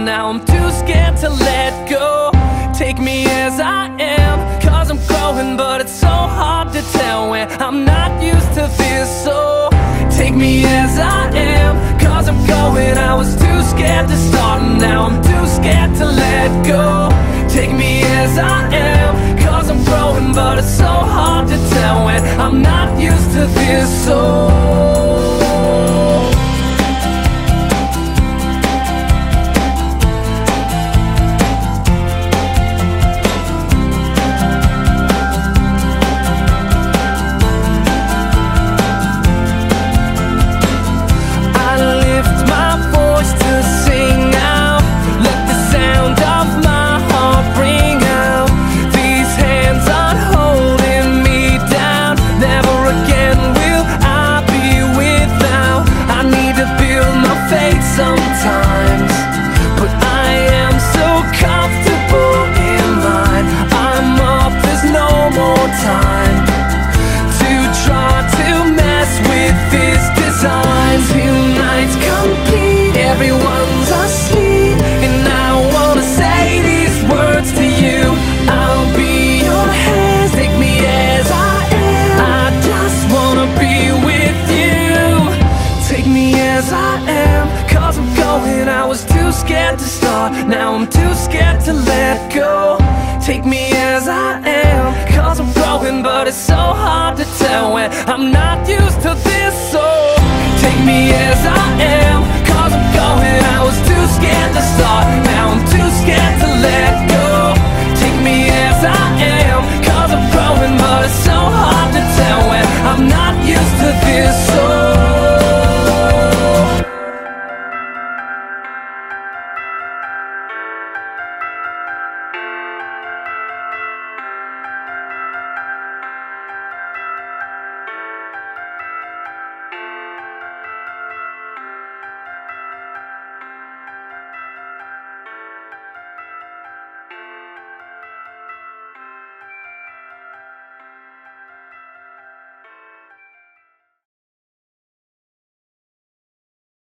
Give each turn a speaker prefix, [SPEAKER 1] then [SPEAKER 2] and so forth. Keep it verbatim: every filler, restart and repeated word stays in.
[SPEAKER 1] now I'm too scared to let go. Take me as I am, cause I'm growing, but it's so hard to tell when I'm not used to this. So take me as I am, cause I'm going. I was too scared to start, and now I'm too scared to let go. Take me as I am, cause I'm growing, but it's so hard to tell when I'm not used to this. So sometimes, but I am so comfortable in mine. I'm up, there's no more time to try to mess with this design. Two nights complete, everyone's asleep, and I wanna say these words to you. I'll be your hands, take me as I am. I just wanna be with you. Take me as I am, cause I'm going. I was too scared to start, now I'm too scared to let go. Take me as I am, cause I'm growing, but it's so hard to tell when I'm not used to this. So take me as I am.